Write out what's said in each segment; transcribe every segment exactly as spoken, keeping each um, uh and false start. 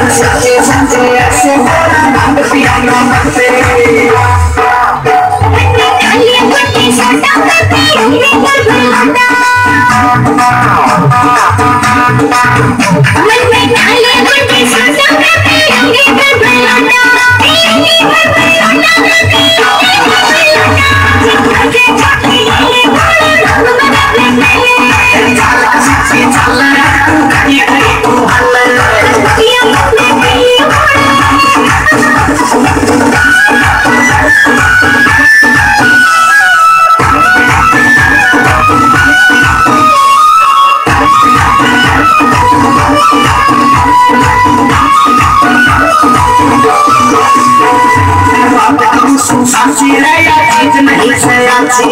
सच्चे सच्चे ऐसे बोला नाम पिया नमक से काली पट्टी साटा करते हमने कर बुलाता मन में काली पट्टी साटा करते हमने कर बुलाता हमने कर बुलाता करते हमने कर बुलाता जितने छोटे ये बोला नाम बना ले चला सच्ची चला ये करे तू हल्ला ये अपने दिल साची रे या चीज नहीं से अच्छी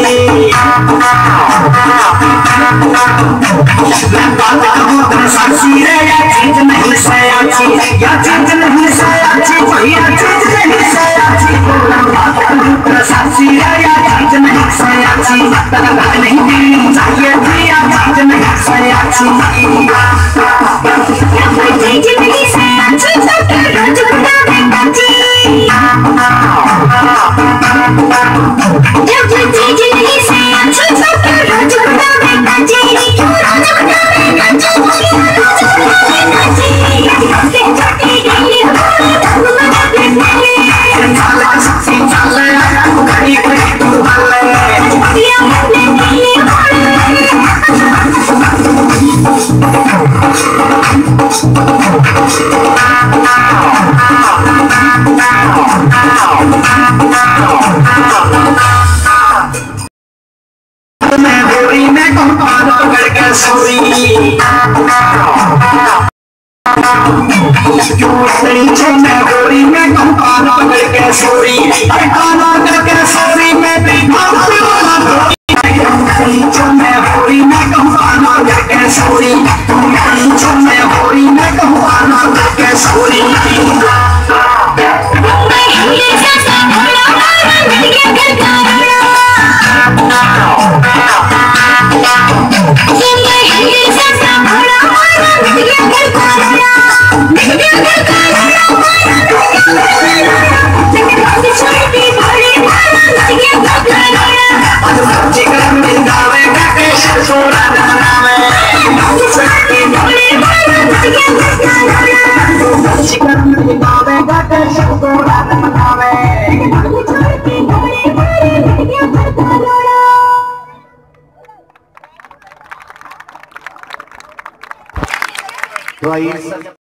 मैं बात करूं तो साची रे या चीज नहीं से अच्छी या चीज नहीं से अच्छी भैया चीज नहीं से अच्छी मैं बात करूं तो साची रे या चीज नहीं से अच्छी तेरा बात नहीं देनी चाहिए थी या चीज नहीं से अच्छी या कोई चीज नहीं से अच्छी तो तेरा जुड़ा बेटा जी जब चीज नहीं से अच्छी तो तेरा जुड़ा बेटा जी तेरा जुड़ा बेटा जी तेरा जुड़ा बेटा जी से छोटी गली बोले तब मना बेटे चला सच्ची चला कहीं कोई तू हल्ले ये अपने दिल मैं गोरी मैं कंपान पकड़ के सोरी क्यों नहीं छे मैं गोरी मैं कंपान पकड़ के सोरी काना करके सोरी मैं देखा वाला नहीं छे मैं गोरी मैं कंपान पकड़ के सोरी नहीं छे मैं गोरी मैं कंपान पकड़ के सोरी मैं हिंदी से बोला वाला नहीं क्या करता तो